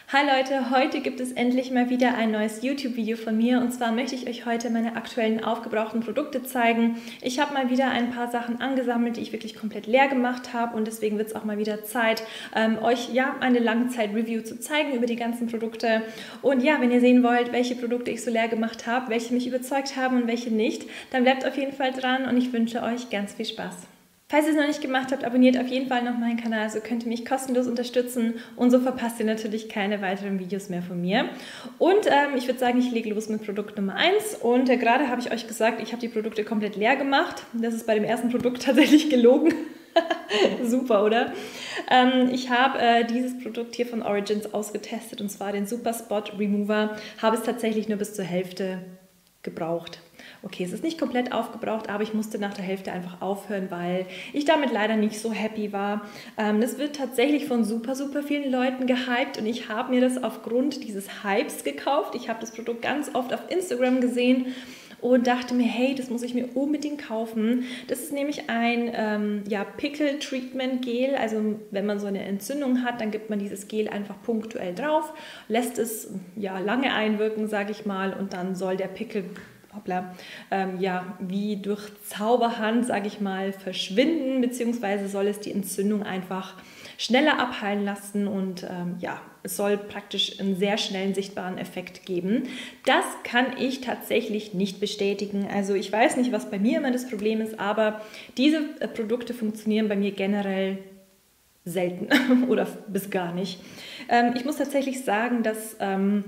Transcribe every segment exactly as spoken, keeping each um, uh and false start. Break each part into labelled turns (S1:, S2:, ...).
S1: Hi Leute, heute gibt es endlich mal wieder ein neues YouTube-Video von mir und zwar möchte ich euch heute meine aktuellen aufgebrauchten Produkte zeigen. Ich habe mal wieder ein paar Sachen angesammelt, die ich wirklich komplett leer gemacht habe und deswegen wird es auch mal wieder Zeit, ähm, euch ja eine Langzeit-Review zu zeigen über die ganzen Produkte. Und ja, wenn ihr sehen wollt, welche Produkte ich so leer gemacht habe, welche mich überzeugt haben und welche nicht, dann bleibt auf jeden Fall dran und ich wünsche euch ganz viel Spaß. Falls ihr es noch nicht gemacht habt, abonniert auf jeden Fall noch meinen Kanal, so könnt ihr mich kostenlos unterstützen und so verpasst ihr natürlich keine weiteren Videos mehr von mir. Und ähm, ich würde sagen, ich lege los mit Produkt Nummer eins und äh, gerade habe ich euch gesagt, ich habe die Produkte komplett leer gemacht. Das ist bei dem ersten Produkt tatsächlich gelogen. Super, oder? Ähm, ich habe äh, dieses Produkt hier von Origins ausgetestet und zwar den Super Spot Remover. Habe es tatsächlich nur bis zur Hälfte gebraucht. Okay, es ist nicht komplett aufgebraucht, aber ich musste nach der Hälfte einfach aufhören, weil ich damit leider nicht so happy war. Ähm, das wird tatsächlich von super, super vielen Leuten gehypt und ich habe mir das aufgrund dieses Hypes gekauft. Ich habe das Produkt ganz oft auf Instagram gesehen und dachte mir, hey, das muss ich mir unbedingt kaufen. Das ist nämlich ein ähm, ja, Pickel-Treatment-Gel. Also wenn man so eine Entzündung hat, dann gibt man dieses Gel einfach punktuell drauf, lässt es ja lange einwirken, sage ich mal, und dann soll der Pickel Hoppla, ähm, ja, wie durch Zauberhand, sage ich mal, verschwinden, beziehungsweise soll es die Entzündung einfach schneller abheilen lassen und ähm, ja, es soll praktisch einen sehr schnellen sichtbaren Effekt geben. Das kann ich tatsächlich nicht bestätigen. Also ich weiß nicht, was bei mir immer das Problem ist, aber diese äh, Produkte funktionieren bei mir generell selten oder bis gar nicht. Ähm, ich muss tatsächlich sagen, dass Ähm,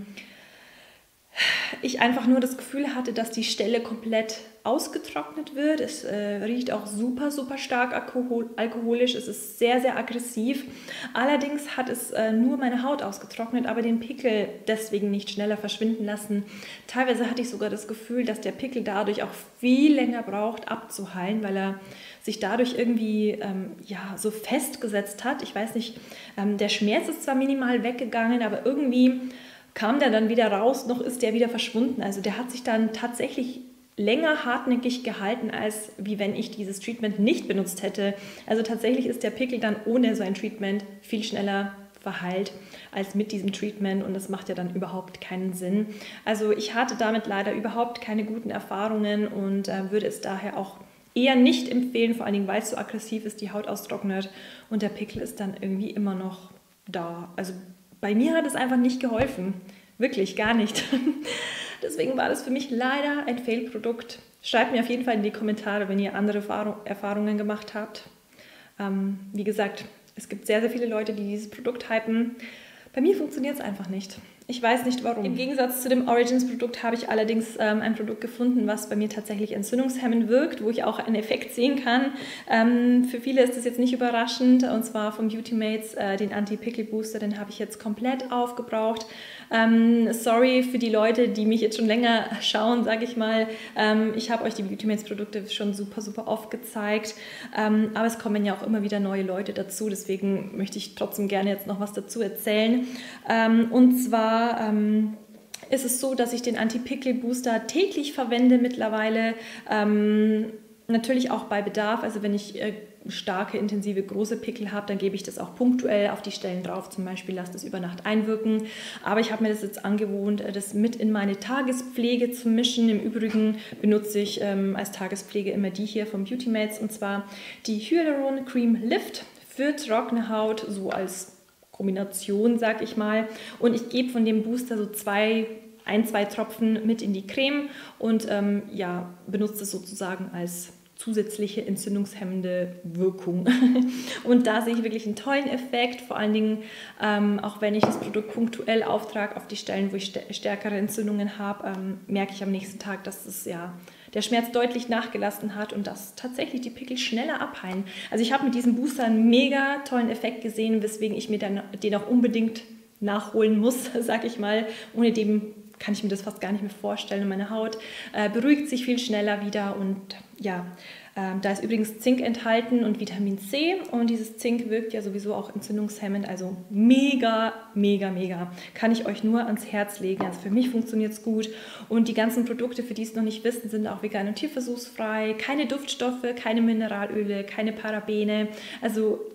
S1: ich einfach nur das Gefühl hatte, dass die Stelle komplett ausgetrocknet wird. Es äh, riecht auch super, super stark alkohol alkoholisch. Es ist sehr, sehr aggressiv. Allerdings hat es äh, nur meine Haut ausgetrocknet, aber den Pickel deswegen nicht schneller verschwinden lassen. Teilweise hatte ich sogar das Gefühl, dass der Pickel dadurch auch viel länger braucht abzuheilen, weil er sich dadurch irgendwie ähm, ja, so festgesetzt hat. Ich weiß nicht, ähm, der Schmerz ist zwar minimal weggegangen, aber irgendwie kam der dann wieder raus, noch ist der wieder verschwunden. Also der hat sich dann tatsächlich länger hartnäckig gehalten, als wie wenn ich dieses Treatment nicht benutzt hätte. Also tatsächlich ist der Pickel dann ohne so ein Treatment viel schneller verheilt als mit diesem Treatment und das macht ja dann überhaupt keinen Sinn. Also ich hatte damit leider überhaupt keine guten Erfahrungen und äh, würde es daher auch eher nicht empfehlen, vor allen Dingen, weil es so aggressiv ist, die Haut austrocknet und der Pickel ist dann irgendwie immer noch da. Also bei mir hat es einfach nicht geholfen. Wirklich, gar nicht. Deswegen war das für mich leider ein Fail-Produkt. Schreibt mir auf jeden Fall in die Kommentare, wenn ihr andere Erfahrungen gemacht habt. Ähm, wie gesagt, es gibt sehr, sehr viele Leute, die dieses Produkt hypen. Bei mir funktioniert es einfach nicht. Ich weiß nicht warum. Im Gegensatz zu dem Origins-Produkt habe ich allerdings ähm, ein Produkt gefunden, was bei mir tatsächlich entzündungshemmend wirkt, wo ich auch einen Effekt sehen kann. Ähm, für viele ist das jetzt nicht überraschend, und zwar vom Beautymates, äh, den Anti-Pickel-Booster, den habe ich jetzt komplett aufgebraucht. Ähm, sorry für die Leute, die mich jetzt schon länger schauen, sage ich mal. Ähm, ich habe euch die Beautymates-Produkte schon super, super oft gezeigt, ähm, aber es kommen ja auch immer wieder neue Leute dazu, deswegen möchte ich trotzdem gerne jetzt noch was dazu erzählen. Ähm, und zwar Ähm, ist es so, dass ich den Anti-Pickel-Booster täglich verwende mittlerweile, ähm, natürlich auch bei Bedarf, also wenn ich äh, starke, intensive, große Pickel habe, dann gebe ich das auch punktuell auf die Stellen drauf, zum Beispiel lasse das über Nacht einwirken, aber ich habe mir das jetzt angewohnt, das mit in meine Tagespflege zu mischen. Im Übrigen benutze ich ähm, als Tagespflege immer die hier von Beautymates und zwar die Hyaluron Cream Lift für trockene Haut, so als Kombination, sag ich mal. Und ich gebe von dem Booster so zwei, ein, zwei Tropfen mit in die Creme und ähm, ja, benutze es sozusagen als zusätzliche entzündungshemmende Wirkung. Und da sehe ich wirklich einen tollen Effekt, vor allen Dingen ähm, auch wenn ich das Produkt punktuell auftrage auf die Stellen, wo ich stärkere Entzündungen habe, ähm, merke ich am nächsten Tag, dass es ja der Schmerz deutlich nachgelassen hat und dass tatsächlich die Pickel schneller abheilen. Also ich habe mit diesem Booster einen mega tollen Effekt gesehen, weswegen ich mir dann den auch unbedingt nachholen muss, sag ich mal. Ohne dem kann ich mir das fast gar nicht mehr vorstellen. Meine Haut äh, beruhigt sich viel schneller wieder und ja, äh, da ist übrigens Zink enthalten und Vitamin C und dieses Zink wirkt ja sowieso auch entzündungshemmend, also mega, mega, mega. Kann ich euch nur ans Herz legen. Also für mich funktioniert es gut und die ganzen Produkte, für die es noch nicht wissen, sind auch vegan und tierversuchsfrei, keine Duftstoffe, keine Mineralöle, keine Parabene, also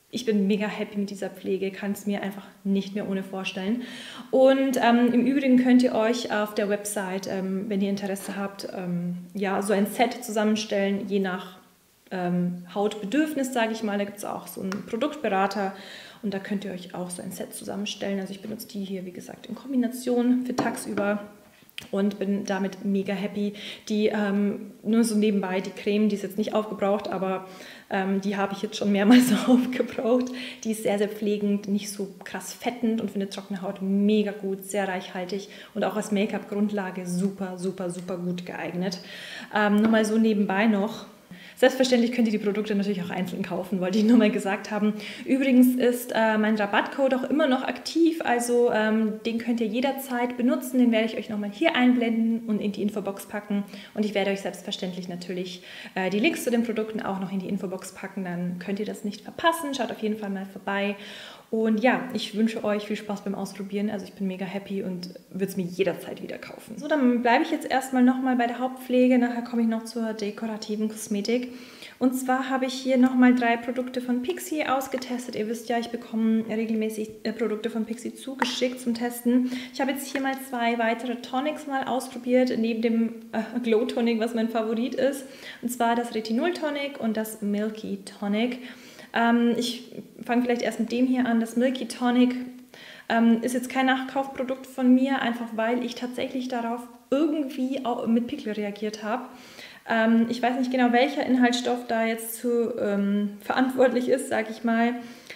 S1: ich bin mega happy mit dieser Pflege, kann es mir einfach nicht mehr ohne vorstellen. Und ähm, im Übrigen könnt ihr euch auf der Website, ähm, wenn ihr Interesse habt, ähm, ja, so ein Set zusammenstellen, je nach ähm, Hautbedürfnis, sage ich mal. Da gibt es auch so einen Produktberater und da könnt ihr euch auch so ein Set zusammenstellen. Also ich benutze die hier, wie gesagt, in Kombination für tagsüber. Und bin damit mega happy. Die, ähm, nur so nebenbei, die Creme, die ist jetzt nicht aufgebraucht, aber ähm, die habe ich jetzt schon mehrmals aufgebraucht. Die ist sehr, sehr pflegend, nicht so krass fettend und für eine trockene Haut mega gut, sehr reichhaltig und auch als Make-up-Grundlage super, super, super gut geeignet. Ähm, nur mal so nebenbei noch. Selbstverständlich könnt ihr die Produkte natürlich auch einzeln kaufen, wollte ich nur mal gesagt haben. Übrigens ist äh, mein Rabattcode auch immer noch aktiv, also ähm, den könnt ihr jederzeit benutzen. Den werde ich euch nochmal hier einblenden und in die Infobox packen. Und ich werde euch selbstverständlich natürlich äh, die Links zu den Produkten auch noch in die Infobox packen, dann könnt ihr das nicht verpassen. Schaut auf jeden Fall mal vorbei. Und ja, ich wünsche euch viel Spaß beim Ausprobieren. Also ich bin mega happy und würde es mir jederzeit wieder kaufen. So, dann bleibe ich jetzt erstmal nochmal bei der Hauptpflege. Nachher komme ich noch zur dekorativen Kosmetik. Und zwar habe ich hier nochmal drei Produkte von Pixi ausgetestet. Ihr wisst ja, ich bekomme regelmäßig äh, Produkte von Pixi zugeschickt zum Testen. Ich habe jetzt hier mal zwei weitere Tonics mal ausprobiert, neben dem äh, Glow Tonic, was mein Favorit ist. Und zwar das Retinol Tonic und das Milky Tonic. Ähm, ich fange vielleicht erst mit dem hier an. Das Milky Tonic ähm, ist jetzt kein Nachkaufprodukt von mir, einfach weil ich tatsächlich darauf irgendwie auch mit Pickel reagiert habe. Ähm, ich weiß nicht genau, welcher Inhaltsstoff da jetzt zu ähm, verantwortlich ist, sage ich mal.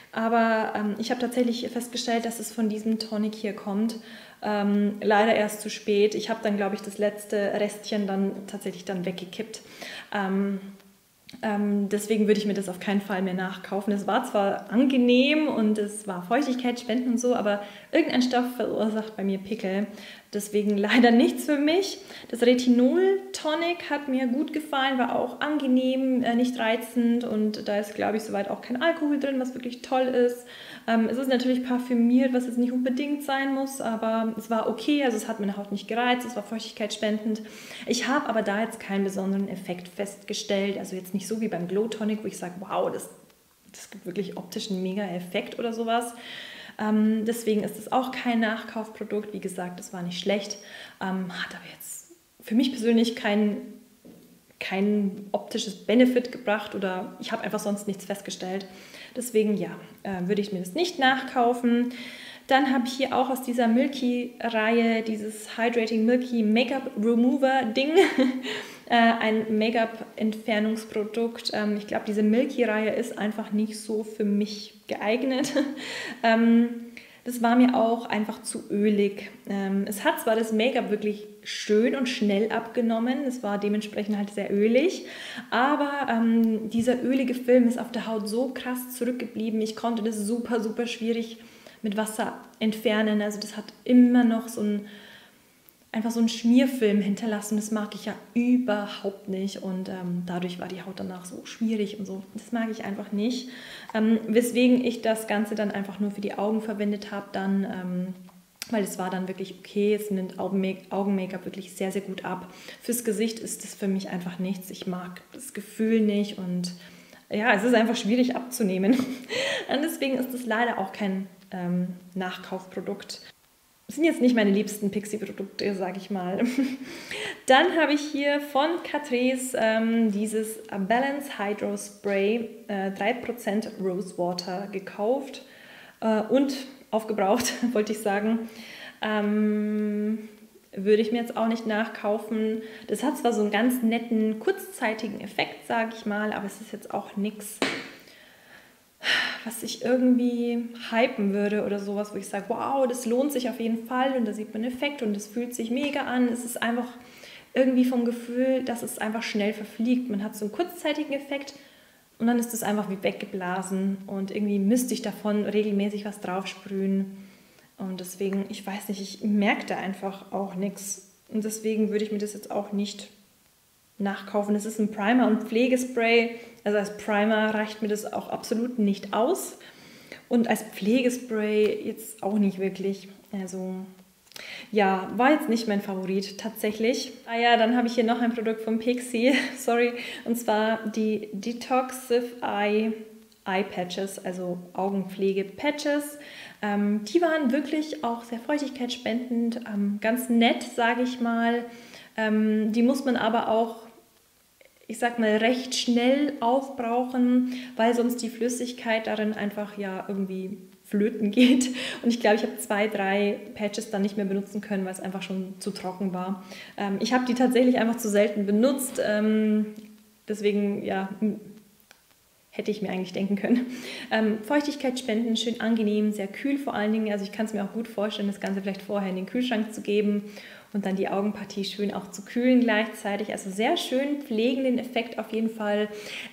S1: Aber ähm, ich habe tatsächlich festgestellt, dass es von diesem Tonic hier kommt. Ähm, leider erst zu spät. Ich habe dann, glaube ich, das letzte Restchen dann tatsächlich dann weggekippt. Ähm, Ähm, deswegen würde ich mir das auf keinen Fall mehr nachkaufen. Es war zwar angenehm und es war Feuchtigkeitsspenden und so, aber irgendein Stoff verursacht bei mir Pickel. Deswegen leider nichts für mich. Das Retinol Tonic hat mir gut gefallen, war auch angenehm, äh, nicht reizend und da ist, glaube ich, soweit auch kein Alkohol drin, was wirklich toll ist. Ähm, es ist natürlich parfümiert, was jetzt nicht unbedingt sein muss, aber es war okay, also es hat meine Haut nicht gereizt, es war feuchtigkeitsspendend. Ich habe aber da jetzt keinen besonderen Effekt festgestellt, also jetzt nicht so wie beim Glow Tonic, wo ich sage, wow, das, das gibt wirklich optisch einen mega Effekt oder sowas. Ähm, deswegen ist es auch kein Nachkaufprodukt, wie gesagt, es war nicht schlecht, ähm, hat aber jetzt für mich persönlich kein kein optisches Benefit gebracht oder ich habe einfach sonst nichts festgestellt. Deswegen ja, äh, würde ich mir das nicht nachkaufen. Dann habe ich hier auch aus dieser Milky-Reihe dieses Hydrating Milky Make-up Remover Ding, äh, ein Make-up-Entfernungsprodukt. Ähm, ich glaube, diese Milky-Reihe ist einfach nicht so für mich geeignet. ähm, Das war mir auch einfach zu ölig. Ähm, es hat zwar das Make-up wirklich schön und schnell abgenommen, es war dementsprechend halt sehr ölig, aber ähm, dieser ölige Film ist auf der Haut so krass zurückgeblieben. Ich konnte das super, super schwierig mit Wasser entfernen. Also das hat immer noch so ein, einfach so einen Schmierfilm hinterlassen. Das mag ich ja überhaupt nicht und ähm, dadurch war die Haut danach so schwierig und so. Das mag ich einfach nicht. Ähm, weswegen ich das Ganze dann einfach nur für die Augen verwendet habe, dann, ähm, weil es war dann wirklich okay, es nimmt Augen-Make-up wirklich sehr, sehr gut ab. Fürs Gesicht ist das für mich einfach nichts. Ich mag das Gefühl nicht und ja, es ist einfach schwierig abzunehmen. Und deswegen ist es leider auch kein ähm, Nachkaufprodukt. Das sind jetzt nicht meine liebsten Pixi-Produkte, sage ich mal. Dann habe ich hier von Catrice ähm, dieses Balance Hydro Spray äh, drei Prozent Rose Water gekauft äh, und aufgebraucht, wollte ich sagen. Ähm, würde ich mir jetzt auch nicht nachkaufen. Das hat zwar so einen ganz netten, kurzzeitigen Effekt, sage ich mal, aber es ist jetzt auch nichts, was ich irgendwie hypen würde oder sowas, wo ich sage, wow, das lohnt sich auf jeden Fall und da sieht man einen Effekt und es fühlt sich mega an. Es ist einfach irgendwie vom Gefühl, dass es einfach schnell verfliegt. Man hat so einen kurzzeitigen Effekt und dann ist es einfach wie weggeblasen und irgendwie müsste ich davon regelmäßig was draufsprühen. Und deswegen, ich weiß nicht, ich merke da einfach auch nichts. Und deswegen würde ich mir das jetzt auch nicht nachkaufen. Das ist ein Primer und Pflegespray. Also als Primer reicht mir das auch absolut nicht aus. Und als Pflegespray jetzt auch nicht wirklich. Also ja, war jetzt nicht mein Favorit tatsächlich. Ah ja, dann habe ich hier noch ein Produkt von Pixi, sorry. Und zwar die Detoxify Eye Patches, also Augenpflege-Patches. Ähm, die waren wirklich auch sehr feuchtigkeitsspendend, ähm, ganz nett, sage ich mal. Ähm, die muss man aber auch, ich sag mal, recht schnell aufbrauchen, weil sonst die Flüssigkeit darin einfach ja irgendwie flöten geht. Und ich glaube, ich habe zwei, drei Patches dann nicht mehr benutzen können, weil es einfach schon zu trocken war. Ähm, ich habe die tatsächlich einfach zu selten benutzt. Ähm, deswegen, ja, hätte ich mir eigentlich denken können. Ähm, Feuchtigkeit spenden, schön angenehm, sehr kühl vor allen Dingen. Also ich kann es mir auch gut vorstellen, das Ganze vielleicht vorher in den Kühlschrank zu geben und dann die Augenpartie schön auch zu kühlen gleichzeitig. Also sehr schön pflegenden Effekt auf jeden Fall.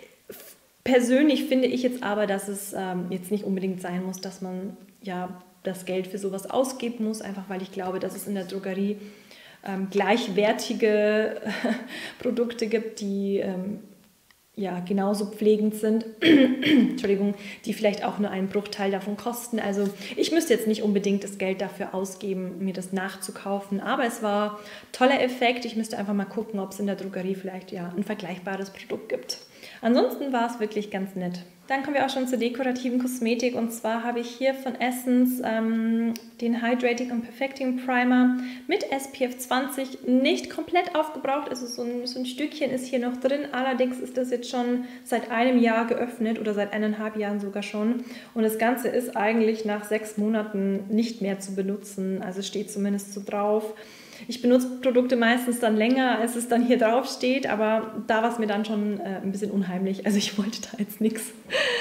S1: Persönlich finde ich jetzt aber, dass es ähm, jetzt nicht unbedingt sein muss, dass man ja das Geld für sowas ausgeben muss, einfach weil ich glaube, dass es in der Drogerie ähm, gleichwertige Produkte gibt, die ähm, ja, genauso pflegend sind, Entschuldigung, die vielleicht auch nur einen Bruchteil davon kosten. Also ich müsste jetzt nicht unbedingt das Geld dafür ausgeben, mir das nachzukaufen, aber es war toller Effekt. Ich müsste einfach mal gucken, ob es in der Drogerie vielleicht ja ein vergleichbares Produkt gibt. Ansonsten war es wirklich ganz nett. Dann kommen wir auch schon zur dekorativen Kosmetik und zwar habe ich hier von Essence ähm, den Hydrating and Perfecting Primer mit S P F zwanzig, nicht komplett aufgebraucht, also so ein, so ein Stückchen ist hier noch drin, allerdings ist das jetzt schon seit einem Jahr geöffnet oder seit eineinhalb Jahren sogar schon und das Ganze ist eigentlich nach sechs Monaten nicht mehr zu benutzen, also steht zumindest so drauf. Ich benutze Produkte meistens dann länger, als es dann hier drauf steht, aber da war es mir dann schon äh, ein bisschen unheimlich. Also ich wollte da jetzt nichts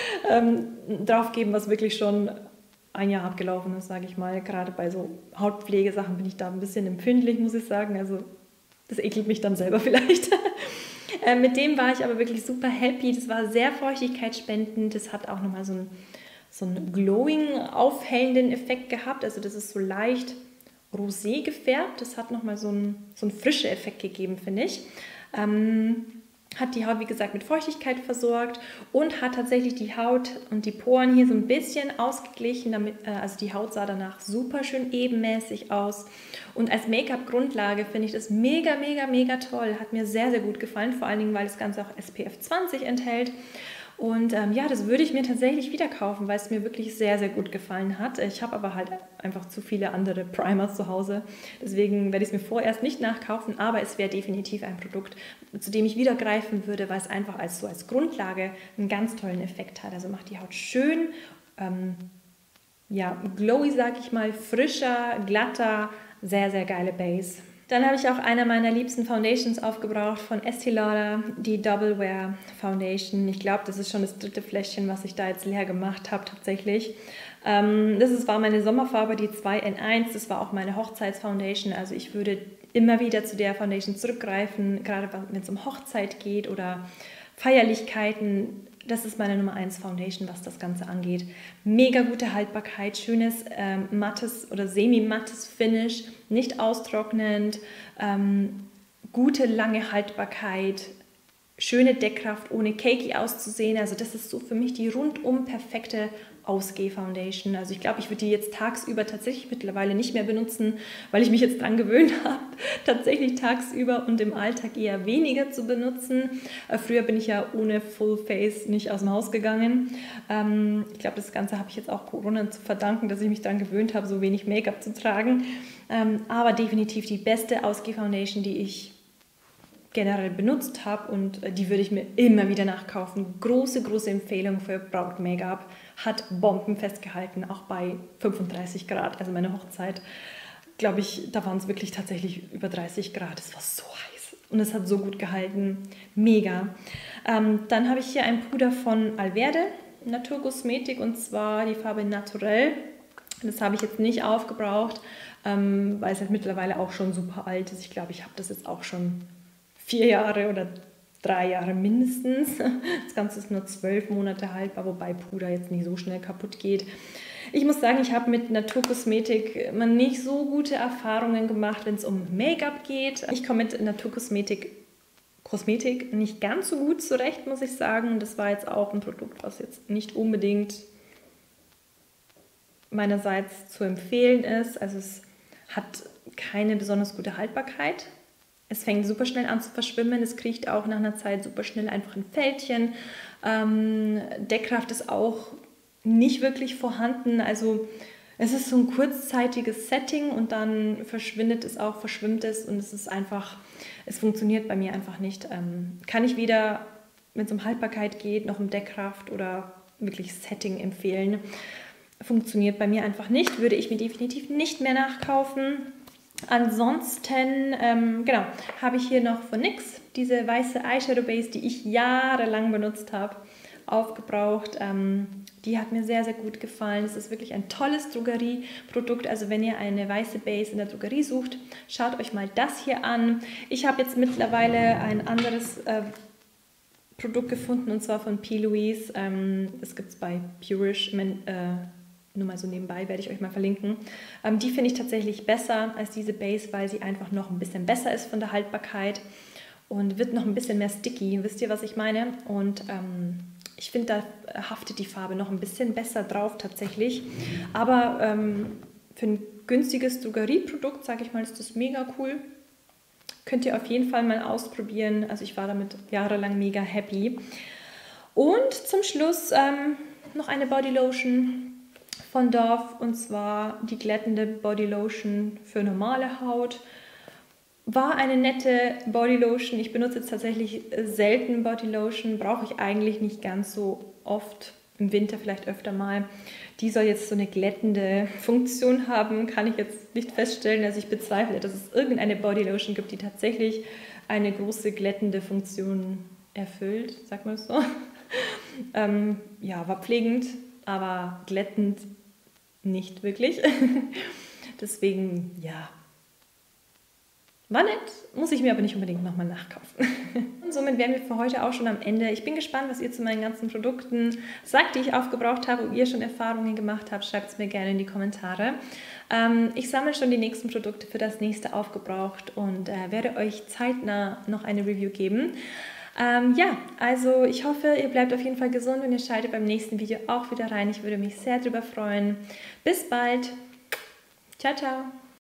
S1: ähm, drauf geben, was wirklich schon ein Jahr abgelaufen ist, sage ich mal. Gerade bei so Hautpflegesachen bin ich da ein bisschen empfindlich, muss ich sagen. Also das ekelt mich dann selber vielleicht. äh, mit dem war ich aber wirklich super happy. Das war sehr feuchtigkeitsspendend. Das hat auch nochmal so einen so einen glowing, aufhellenden Effekt gehabt. Also das ist so leicht rosé gefärbt. Das hat nochmal so einen, so einen frischen Effekt gegeben, finde ich. Ähm, hat die Haut, wie gesagt, mit Feuchtigkeit versorgt und hat tatsächlich die Haut und die Poren hier so ein bisschen ausgeglichen. Damit, äh, also die Haut sah danach super schön ebenmäßig aus. Und als Make-up-Grundlage finde ich das mega, mega, mega toll. Hat mir sehr, sehr gut gefallen, vor allen Dingen, weil das Ganze auch S P F zwanzig enthält. Und ähm, ja, das würde ich mir tatsächlich wieder kaufen, weil es mir wirklich sehr, sehr gut gefallen hat. Ich habe aber halt einfach zu viele andere Primers zu Hause. Deswegen werde ich es mir vorerst nicht nachkaufen, aber es wäre definitiv ein Produkt, zu dem ich wieder greifen würde, weil es einfach als, so als Grundlage einen ganz tollen Effekt hat. Also macht die Haut schön, ähm, ja, glowy, sag ich mal, frischer, glatter, sehr, sehr geile Base. Dann habe ich auch eine meiner liebsten Foundations aufgebraucht von Estee Lauder, die Double Wear Foundation. Ich glaube, das ist schon das dritte Fläschchen, was ich da jetzt leer gemacht habe tatsächlich. Ähm, das ist, war meine Sommerfarbe, die zwei in eins. Das war auch meine Hochzeitsfoundation. Also ich würde immer wieder zu der Foundation zurückgreifen, gerade wenn es um Hochzeit geht oder Feierlichkeiten. Das ist meine Nummer eins Foundation, was das Ganze angeht. Mega gute Haltbarkeit, schönes ähm, mattes oder semi-mattes Finish, nicht austrocknend, ähm, gute lange Haltbarkeit, schöne Deckkraft, ohne cakey auszusehen. Also das ist so für mich die rundum perfekte Ausgeh-Foundation. Also ich glaube, ich würde die jetzt tagsüber tatsächlich mittlerweile nicht mehr benutzen, weil ich mich jetzt dran gewöhnt habe, tatsächlich tagsüber und im Alltag eher weniger zu benutzen. Äh, früher bin ich ja ohne Full Face nicht aus dem Haus gegangen. Ähm, ich glaube, das Ganze habe ich jetzt auch Corona zu verdanken, dass ich mich daran gewöhnt habe, so wenig Make-up zu tragen. Ähm, aber definitiv die beste Ausgeh-Foundation, die ich generell benutzt habe und die würde ich mir immer wieder nachkaufen. Große, große Empfehlung für Braut-Make-up. Hat Bomben festgehalten, auch bei fünfunddreißig Grad. Also meine Hochzeit, glaube ich, da waren es wirklich tatsächlich über dreißig Grad. Es war so heiß und es hat so gut gehalten. Mega. Ähm, dann habe ich hier ein Puder von Alverde, Naturkosmetik, und zwar die Farbe Naturell. Das habe ich jetzt nicht aufgebraucht, ähm, weil es halt mittlerweile auch schon super alt ist. Ich glaube, ich habe das jetzt auch schon vier Jahre oder drei Jahre mindestens. Das Ganze ist nur zwölf Monate haltbar, wobei Puder jetzt nicht so schnell kaputt geht. Ich muss sagen, ich habe mit Naturkosmetik immer nicht so gute Erfahrungen gemacht, wenn es um Make-up geht. Ich komme mit Naturkosmetik Kosmetik nicht ganz so gut zurecht, muss ich sagen. Das war jetzt auch ein Produkt, was jetzt nicht unbedingt meinerseits zu empfehlen ist. Also es hat keine besonders gute Haltbarkeit. Es fängt super schnell an zu verschwimmen, es kriecht auch nach einer Zeit super schnell einfach in Fältchen. Ähm, Deckkraft ist auch nicht wirklich vorhanden, also es ist so ein kurzzeitiges Setting und dann verschwindet es auch, verschwimmt es und es ist einfach, es funktioniert bei mir einfach nicht. Ähm, kann ich weder, wenn es um Haltbarkeit geht, noch um Deckkraft oder wirklich Setting empfehlen. Funktioniert bei mir einfach nicht, würde ich mir definitiv nicht mehr nachkaufen. Ansonsten, ähm, genau, habe ich hier noch von N Y X diese weiße Eyeshadow Base, die ich jahrelang benutzt habe, aufgebraucht. Ähm, die hat mir sehr, sehr gut gefallen. Es ist wirklich ein tolles Drogerieprodukt. Also wenn ihr eine weiße Base in der Drogerie sucht, schaut euch mal das hier an. Ich habe jetzt mittlerweile ein anderes äh, Produkt gefunden und zwar von P. Louise. Ähm, das gibt es bei Purish. Äh, Nur mal so nebenbei, werde ich euch mal verlinken. Ähm, die finde ich tatsächlich besser als diese Base, weil sie einfach noch ein bisschen besser ist von der Haltbarkeit und wird noch ein bisschen mehr sticky. Wisst ihr, was ich meine? Und ähm, ich finde, da haftet die Farbe noch ein bisschen besser drauf tatsächlich. Aber ähm, für ein günstiges Drogerieprodukt, sage ich mal, ist das mega cool. Könnt ihr auf jeden Fall mal ausprobieren. Also ich war damit jahrelang mega happy. Und zum Schluss ähm, noch eine Bodylotion von Dove, und zwar die glättende Bodylotion für normale Haut. War eine nette Bodylotion. Ich benutze jetzt tatsächlich selten Bodylotion, brauche ich eigentlich nicht ganz so oft, im Winter vielleicht öfter mal. Die soll jetzt so eine glättende Funktion haben, kann ich jetzt nicht feststellen. Also ich bezweifle, dass es irgendeine Bodylotion gibt, die tatsächlich eine große glättende Funktion erfüllt, sagt man es so. ähm, ja, war pflegend, aber glättend nicht wirklich. Deswegen, ja, war nett, muss ich mir aber nicht unbedingt nochmal nachkaufen. Und somit wären wir für heute auch schon am Ende. Ich bin gespannt, was ihr zu meinen ganzen Produkten sagt, die ich aufgebraucht habe. Ob ihr schon Erfahrungen gemacht habt, schreibt es mir gerne in die Kommentare. Ähm, ich sammle schon die nächsten Produkte für das nächste aufgebraucht und äh, werde euch zeitnah noch eine Review geben. Ähm, ja, also ich hoffe, ihr bleibt auf jeden Fall gesund und ihr schaltet beim nächsten Video auch wieder rein. Ich würde mich sehr darüber freuen. Bis bald. Ciao, ciao.